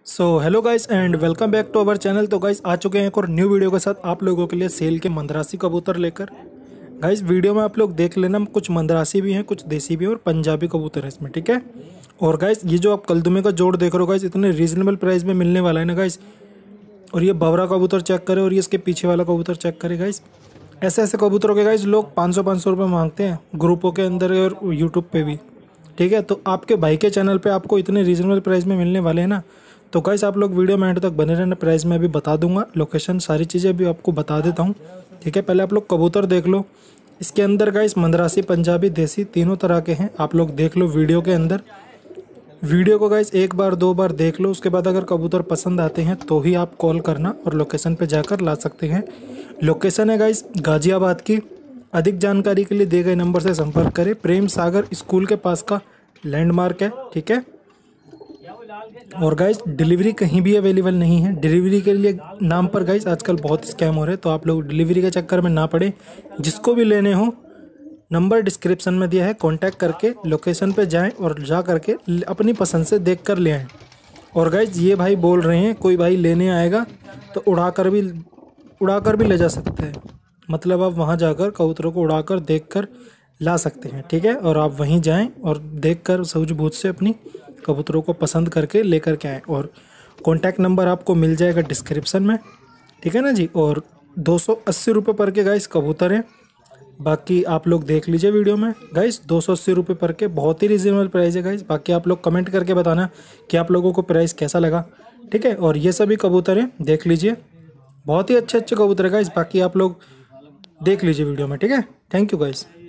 So hello guys and welcome back to our channel. तो guys आ चुके हैं एक और न्यू वीडियो के साथ आप लोगों के लिए सेल के मंदरासी कबूतर लेकर। गाइस वीडियो में आप लोग देख लेना, कुछ मंदरासी भी हैं, कुछ देसी भी हैं और पंजाबी कबूतर है इसमें, ठीक है। और गाइस ये जो आप कलदुमे का जोड़ देख रहे हो गाइस, इतने रीजनेबल प्राइस में मिलने वाला है ना गाइस। और ये बावरा कबूतर चेक करे और ये इसके पीछे वाला कबूतर चेक करे गाइस। ऐसे ऐसे कबूतरों के गाइस लोग 500 रुपये मांगते हैं ग्रुपों के अंदर और यूट्यूब पे भी, ठीक है। तो आपके भाई के चैनल पे आपको इतने रीजनेबल प्राइस में मिलने वाले हैं ना। तो गाइस आप लोग वीडियो में एंड तक बने रहना। प्राइस मैं अभी बता दूंगा, लोकेशन सारी चीज़ें भी आपको बता देता हूँ, ठीक है। पहले आप लोग कबूतर देख लो। इसके अंदर गाइस मंदरासी, पंजाबी, देसी तीनों तरह के हैं। आप लोग देख लो वीडियो के अंदर। वीडियो को गाइस एक बार दो बार देख लो, उसके बाद अगर कबूतर पसंद आते हैं तो ही आप कॉल करना और लोकेशन पे जाकर ला सकते हैं। लोकेशन है गाइस गाजियाबाद की। अधिक जानकारी के लिए दिए गए नंबर से संपर्क करें। प्रेम सागर स्कूल के पास का लैंडमार्क है, ठीक है। और गाइस डिलीवरी कहीं भी अवेलेबल नहीं है। डिलीवरी के लिए नाम पर गाइस आजकल बहुत स्कैम हो रहे हैं, तो आप लोग डिलीवरी के चक्कर में ना पड़े। जिसको भी लेने हो नंबर डिस्क्रिप्शन में दिया है, कांटेक्ट करके लोकेशन पे जाएं और जा करके अपनी पसंद से देख कर ले आएँ। और गाइस ये भाई बोल रहे हैं कोई भाई लेने आएगा तो उड़ाकर भी ले जा सकते हैं। मतलब आप वहां जाकर कबूतरों को उड़ाकर देखकर ला सकते हैं, ठीक है। और आप वहीं जाएं और देखकर सूझबूझ से अपनी कबूतरों को पसंद करके लेकर के आएँ। और कॉन्टैक्ट नंबर आपको मिल जाएगा डिस्क्रिप्शन में, ठीक है ना जी। और 280 रुपये पर के गाइस कबूतर हैं। बाकी आप लोग देख लीजिए वीडियो में गाइस, 280 रुपये पर के बहुत ही रिजनेबल प्राइस है गाइस। बाकी आप लोग कमेंट करके बताना कि आप लोगों को प्राइस कैसा लगा, ठीक है। और ये सभी कबूतर हैं, देख लीजिए, बहुत ही अच्छे अच्छे कबूतर है गाइस। बाकी आप लोग देख लीजिए वीडियो में, ठीक है। Thank you guys.